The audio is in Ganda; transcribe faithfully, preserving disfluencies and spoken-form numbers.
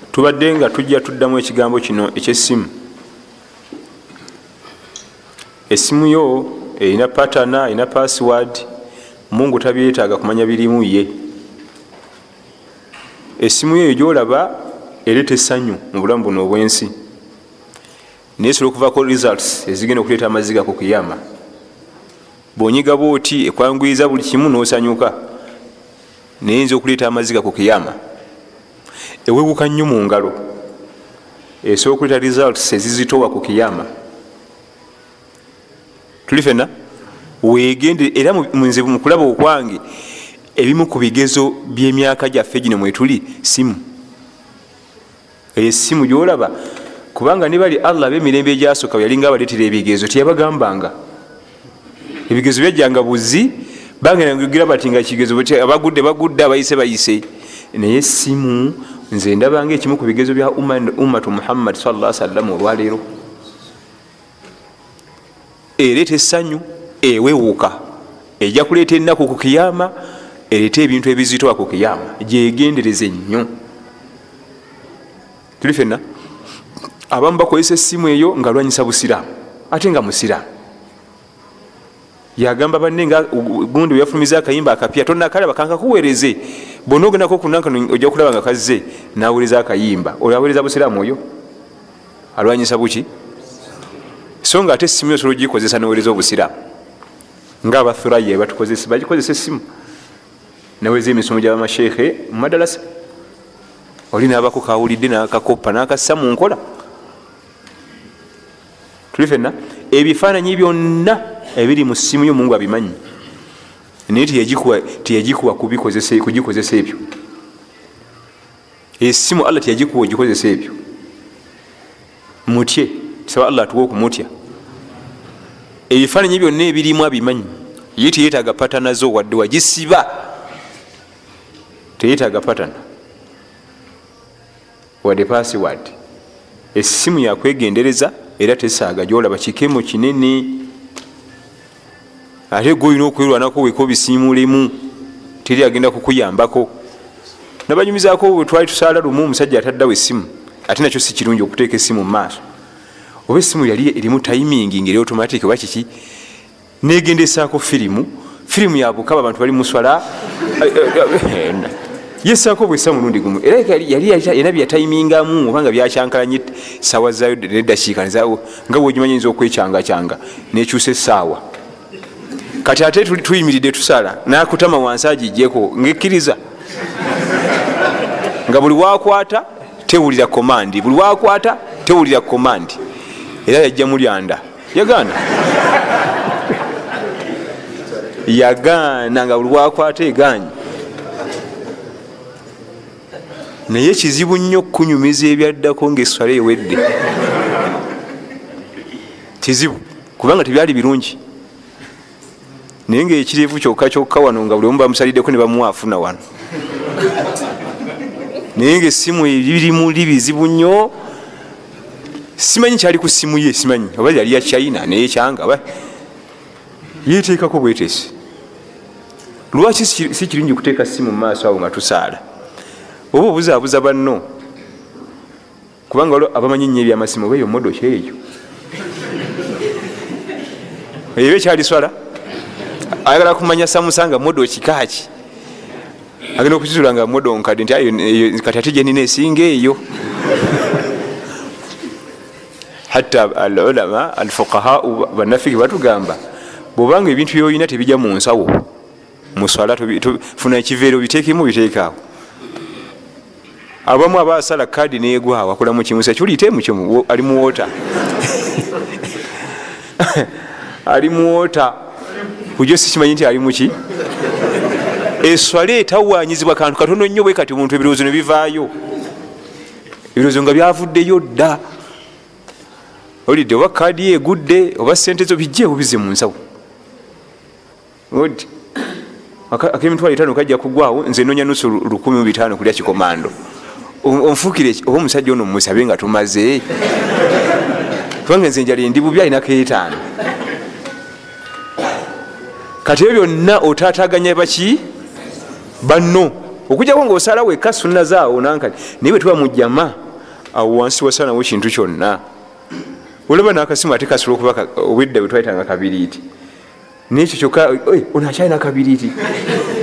tubadde nga tujja tuddamu ekigambo kino ekyessimu. Essimu yo erina patana, erina password, Mungu tabyetaaga kumanya birimu ye. Essimu yo gyolaba ereeta essanyu mu bulamu buno obwensi, naye esobola okuvaako results ezigenda okuleeta amaziga ku kiyama. Bw'onyiga bw'oti ekwanguyiriza buli kimu n'osanyuka, naye nza okuleeta amaziga ku kiyama. Ewewuka nnyo mu ngalo esobola okuleeta results ezizitowa ku kiyama. Tuli fenna weegende era munze mu kulaba okwange ebimu ku bigezo by'emyaka gyaffe gino mwetuli simu. Essimu gyolaba kubanga ne bali Allah b'emirembe egyasooka yalinga abaleetera ebigezo teyabagambanga. Ebigezo byajjanga buzi bangenda ngira bati nga kigezo abagudde bagudde abayise bayise. Naye essimu nze ndabanga ekimu ku bigezo bya ummatu Muhammad sallallahu alaihi wasallam olwaleero. Ereeta essanyu, ewewuka, ejja kuleeta ennaku ku kiyama, ereeta ebintu ebizitowa ku kiyama. Gyegendereze nnyo. Tuli fenna abamu bakozesa essimu eyo nga lwanyisa busiraamu ate nga musiraamu. Yagamba banne nga gundi we yafulumiza akayimba akapya tonnakalaba kankakuweereze, bw'onoogendako kunanka ojja kulaba nga kazze n'aweereza akayimba. Olaweereza busiraamu oyo alwanyisa buki? So nga ate essimu osobola ogikozesa n'oweereza obusiraamu. Ng'abathuraya batukozesa bagikozesa essimu naweereza emisomo gy'abamasheekhe mu madalasa. Oli n'abako kawulidde n'akakoppa n'akassa mu nkola. Tuli fenna ebifaananyi byonna ebiri mu ssimu yo Mungu abimanyi, naye teyagikuwa kugikozesa ebyo. Essimu Allah teyagikuwa ogikozesa ebyo. Mutye, tusaba Allah atuwe okumutya. Ebifaananyi byonna ebirimu abimanyi, ye teyeetaaga patana zo wadde wagisiba, teyeetaaga patana wadde password. Essimu yakwegendereza era tesaaga gyolaba kikemo kinene. Ate gwoyina okwerwanako weka obisiimulemu, teri agenda kukuyambako. Nabanyumizaako bwe twali tusaala lumu omusajja ataddawo essimu, ate nakyo si kirungi okuteeka essimu mu maaso. Oba essimu yali erimu timing ngeri automatic oba kiki, negendesaako firimu, firimu yabukaba abantu bali muswala yesaako bwessa mulundi gumu. Era yali yalina byatayimingamu obanga byakyankalanye saawa zaayo neddakiika nga bwogimanyi yinza okwecangacyanga nekyusa essaawa. Kati ate tuyimiridde tusala nakutama wansi agijjeko ng'ekkiriza nga buli wakwata tewulira komandi, buli wakwata tewulira komandi. Era yajja mulyanda yagaana yagaana nga buli wakwata eganye. Naye kizibu nnyo okunyumiza ebyaddako ng'esswala ewedde. Kizibu kubanga tebyali birungi. Naye ng'ekirivu kyokka kyokka wano nga buli omu bamusaliddeko ne bamuwa afuna wano. Naye ng'essimu ebirimu bizibu nnyo. Simanyi kyali ku ssimu ye, simanyi oba yali ya China naye kyanga yeteekako bwetesi. Lwaki si kirungi kuteeka ssimu mu maaso awo nga tusaala? Oba obuzaabuza banno kubanga abamanyi nnyo ebyamasimu oba eyo modo kyeyo eba ekyali swala ayagala kumanya samusanga modo kikaaki agenda okukizula nga modo nkadde nti kati ate gyenina esinga eyo. Hatta alulama alfuqaha bannafiki batugamba bwobanga ebintu byoyina tebijja mu nsawo mu swala funa ekiveero biteekemu biteekaawo. Abamu abasala kadi negwawo akolamu kimusa kyulitemu kyo ali muwota ali muwota kujo sikimanyi nti ali muki. Eswala etawanyizibwa kantu katono nnyo bwe kati omuntu ebirowoozo ne bivaayo, ebirowoozo nga byavuddeyo dda. Olidde oba kadi ye egudde oba sente zo bijjeewo bize mu nsawo. Odi ak'emitwalo etaano kajja kugwawo nze noonya nusu lukumi mu bitaano kulya kikomando. Onfukire oba omusajja ono mumusabe nga tumaze kubanga nze njala endi bubi alinako etaano. Kati ebyo byonna otaataganya baki banno okujjako ngaosalawo eka sunna zaawo nankani naye bwe tuba mu jama awo wansi wasalawo kintu kyonna olaba nakasimu ate kasula okuba obwedda bwe twayitanga kabiriiti nekyo kyokka ono akyalina kabiriiti